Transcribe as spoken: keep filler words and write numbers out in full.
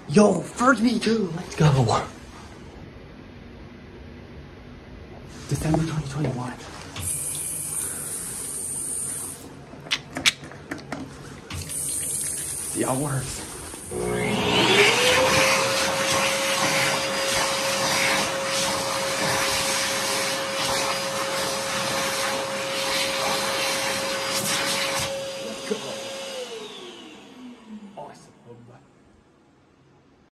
Yo, first me too. Let's go. December twenty twenty-one. See how it works.